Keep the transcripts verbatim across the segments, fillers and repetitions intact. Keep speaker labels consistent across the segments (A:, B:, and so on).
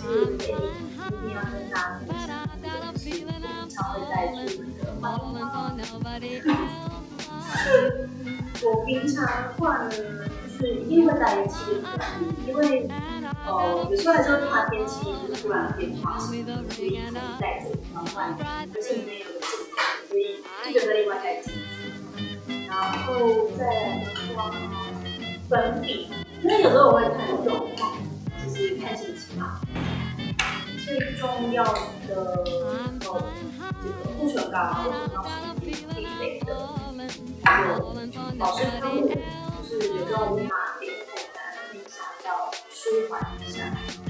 A: 就是给你今天要跟大家分享的是，我常会带出的化妆包。我平常的话呢，就是一定会带气的管理，因为呃有时候还是会怕天气就是突然变化什么的，所以还是带着防范，而且里面有个镜子，所以记得再另外带镜子。然后再来的话，粉底，因为有时候我会看状况，就是看心情嘛。最重要的呃，这个护唇膏，护唇膏是必备的。有保湿汤露，就是有时候我们把脸口感可以想要舒缓一下。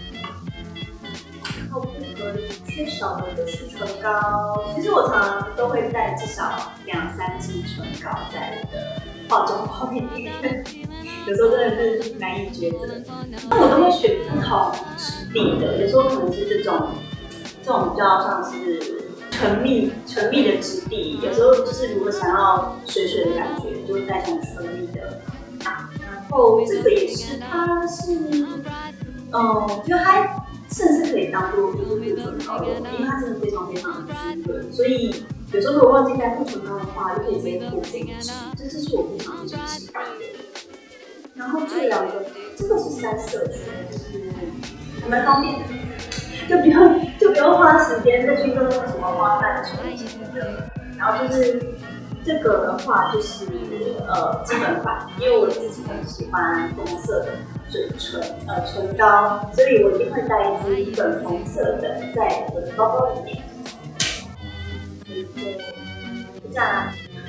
A: 然后不可以缺少的就是唇膏，其实我常常都会带至少两三支唇膏在我的化妆包里面，有时候真的是难以抉择。那我都会选不同质地的，有时候可能是这种，这种比较像是唇蜜唇蜜的质地，有时候就是如果想要水水的感觉，就会带这种唇蜜的。啊，然后这个也是，它是，嗯，我觉得它甚至可以当做就是护唇膏用，因为它真的非常非常的滋润，所以有时候如果忘记带护唇膏的话，就可以直接涂这一支，这这是我平常非常喜欢的。然后这两个，这个是三色圈，就是还蛮方便的。就不用就不用花时间再去弄什么花瓣唇什么的，然后就是这个的话就是呃基本款，因为我自己很喜欢红色的嘴唇呃唇膏，所以我一定会带一支粉红色的在我的包包里面，所以就就这样。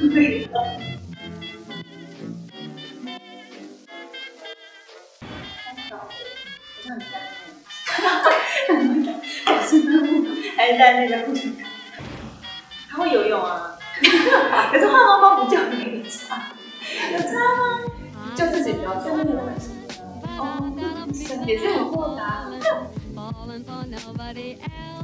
A: 好像很干净。还是带那个护唇膏，他会游泳啊。可是化妆包不叫那个擦，有擦吗？就自己不要做那个很辛苦。哦，也是很豁达。